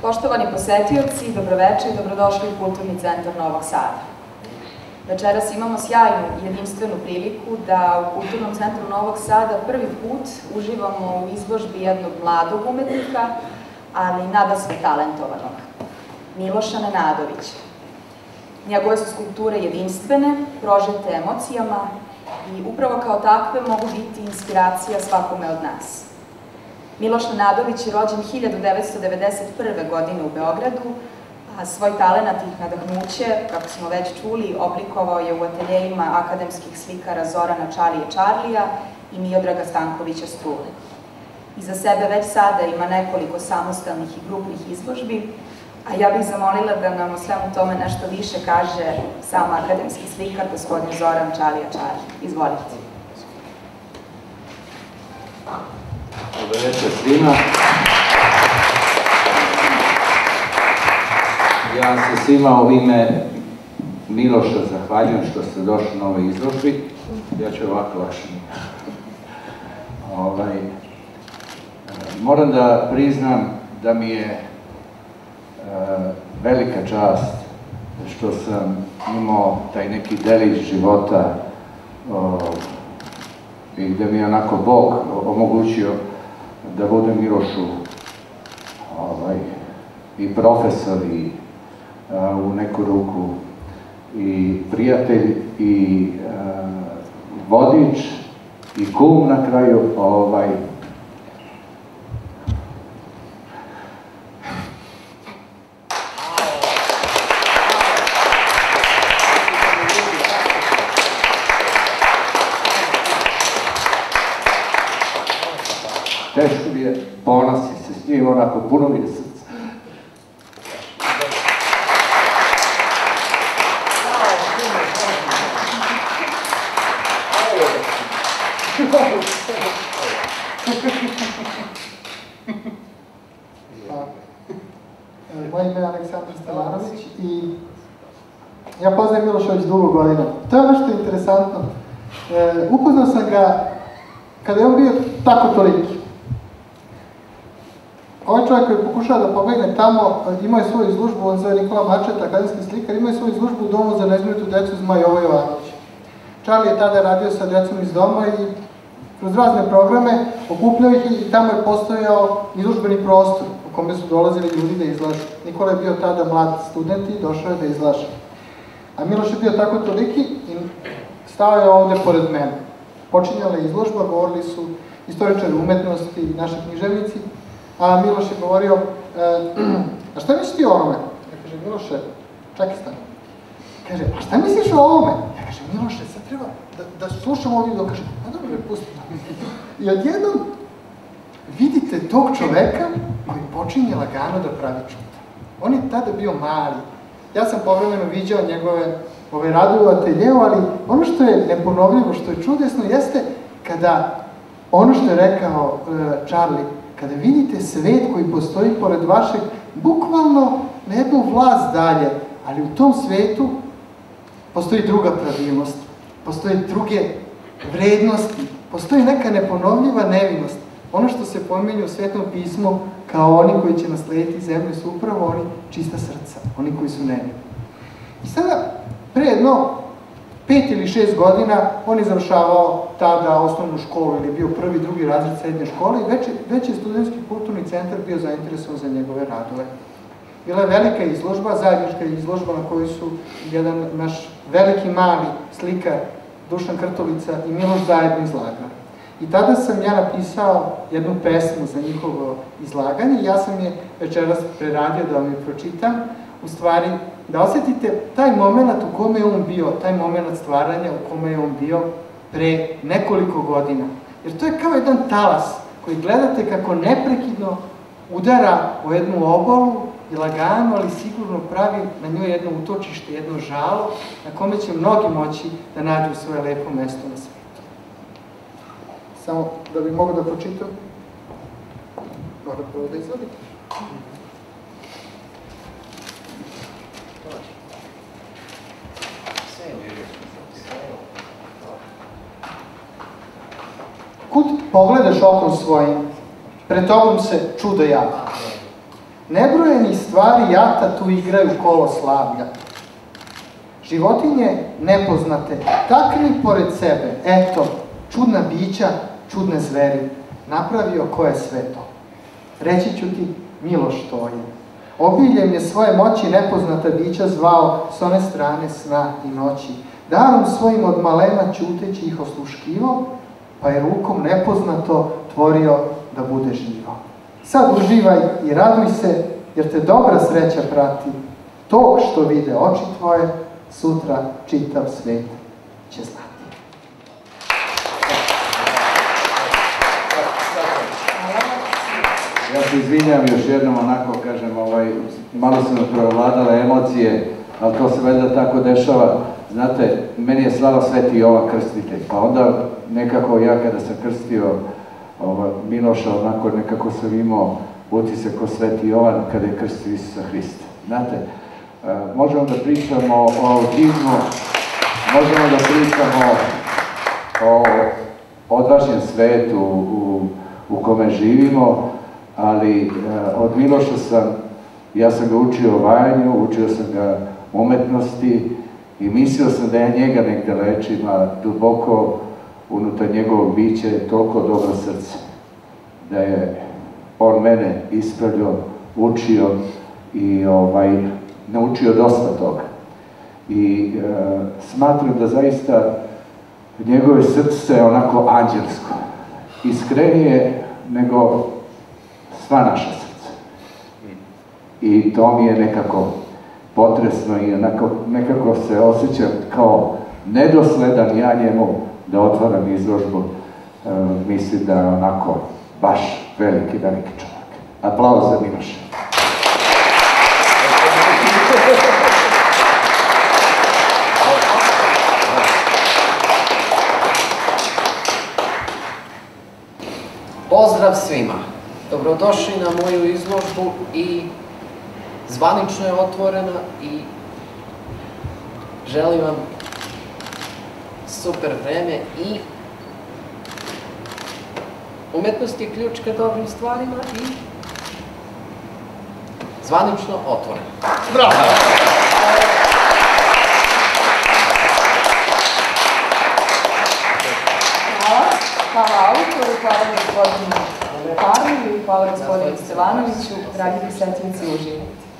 Poštovani posetioci, dobroveče i dobrodošli u Kulturni centar Novog Sada. Večeras imamo sjajnu i jedinstvenu priliku da u Kulturnom centru Novog Sada prvi put uživamo u izložbi jednog mladog umetnika, ali nadasve talentovanog, Miloša Nenadovića. Njegove su skulpture jedinstvene, prožete emocijama i upravo kao takve mogu biti inspiracija svakome od nas. Miloš Nenadović je rođen 1991. godine u Beogradu, a svoj talenat i nadahnuće, kako smo već čuli, oblikovao je u ateljejima akademskih slikara Zorana Čalije Čarlija i Miodraga Stankovića Strule. Iza sebe već sada ima nekoliko samostalnih i grupnih izložbi, a ja bih zamolila da nam o svemu tome nešto više kaže sam akademski slikar, gospodin Zoran Čalija Čarlija. Izvolite. Dobar večer svima. Ja se svima u ime Miloša zahvaljujem što ste došli na ovoj izložbi. Ja ću ovako lakše. Moram da priznam da mi je velika čast što sam imao taj neki delić života i da mi je onako Bog omogućio da budem Milošu i profesor i u neku ruku i prijatelj i vodič i kum na kraju. Teško mi je, ponosi se s njim, onako puno mi je srca. Moje ime je Aleksandar Stelanović i ja poznajem Miloša već dugo godina. To je nešto interesantno. Upoznao sam ga kada je on bio tako toliki. Ovaj čovjek koji pokušava da pobegne tamo, imao je svoju izložbu, on zove Nikola Mačeta, akademski slikar, imao je svoju izložbu u Domu za nezbrinutu decu Zmaj Jovo Jovanović. Čarli je tada radio sa decom iz doma i kroz razne programe okupljao ih i tamo je postojao izložbeni prostor u kome su dolazili ljudi da izlažu. Nikola je bio tada mlad student i došao je da izlaže. A Miloš je bio tako toliki i stao je ovde pored mene. Počinjala je izložba, govorili su istoričari umetnosti i naši književnici, a Miloš je govorio, a šta misliš ti o ovome? Ja kažem, Miloše, čekaj stani. Kaže, a šta misliš o ovome? Ja kažem, Miloše, sad treba da slušam ovo video. Kaže, a dobro, pusti. I odjednom vidite tog čoveka koji počinje lagano da pravi čuda. On je tada bio mali. Ja sam povremeno viđao njegove radove u ateljeu, ali ono što je neponovljivo, što je čudesno, jeste kada, ono što je rekao Čarli, kada vidite svet koji postoji pored vašeg, bukvalno na jednu vlast dalje, ali u tom svetu postoji druga pravilnost, postoje druge vrednosti, postoji neka neponovljiva nevinost. Ono što se pominje u Svetom pismu kao oni koji će naslediti zemlju su upravo oni čista srca, oni koji su nevini. I sada, pre jedno 5 ili 6 godina, on je završavao tada osnovnu školu ili bio prvi, drugi razred srednje škole i već je Studentski kulturni centar bio zainteresovan za njegove radove. Bila je velika izložba, zajednička izložba na kojoj su jedan naš veliki mali slikar Dušan Krtolica i Miloš zajedno izlagali. I tada sam ja napisao jednu pesmu za njihovo izlaganje i ja sam je večeras preradio da vam je pročitam. U stvari, da osjetite taj moment u kome je on bio, taj moment stvaranja u kome je on bio pre nekoliko godina. Jer to je kao jedan talas koji gledate kako neprekidno udara o jednu obalu i lagano, ali sigurno pravi na njoj jedno utočište, jedno žalo na kome će mnogi moći da nađu svoje lepo mesto na svijetu. Samo da bi mogao da pročitam, moram prvo da izvadim. Kud pogledaš okom svojim, pred tobom se čudo javi. Nebrojeni stvari jata tu igraju kolo slavlja. Životinje nepoznate, takvi pored sebe, eto, čudna bića, čudne zveri, napravio ko je sve to. Reći ću ti, Miloš to je. Obiljem je svoje moći nepoznata bića zvao s one strane sna i noći. Darom svojim od malena ćuteći ih osluškivo, pa je rukom nepoznato tvorio da bude živo. Sad uživaj i raduj se, jer te dobra sreća prati. To što vide oči tvoje, sutra čitav svet će znati. Ja se izvinjam još jednom, onako kažem, malo su me prevladale emocije, ali to se valjda tako dešava. Znate, meni je slao Sveti Jovan Krstitelj, pa onda nekako ja kada sam krstio Miloša, onako nekako sam imao utisak ko Sveti Jovan kada je krstio Isusa Hrista. Znate, možemo da pričamo o autizmu, možemo da pričamo o odvažnjem svetu u kome živimo, ali od Miloša ja sam ga učio vajanju, učio sam ga umetnosti i mislio sam da ja njega negde lečim, a duboko unutar njegovog bića je toliko dobro srce, da je on mene ispravljao, učio i naučio dosta toga. I smatram da zaista njegove srce je onako anđelsko, iskrenije nego sva naša srca. I to mi je nekako potresno i nekako se osjećam kao nedosledan ja njemu da otvaram izložbu. Mislim da je onako baš veliki čovjek. Aplauz za Miloša. Pozdrav svima! Dobrodošli na moju izložbu i zvanično je otvorena i želim vam super vreme i umetnost je ključ ka dobrim stvarima i zvanično otvorena. Bravo! Hvala autoru, hvala gospodinu Karliju i hvala gospodinu Stevanoviću, dragi posetioci, uživajte.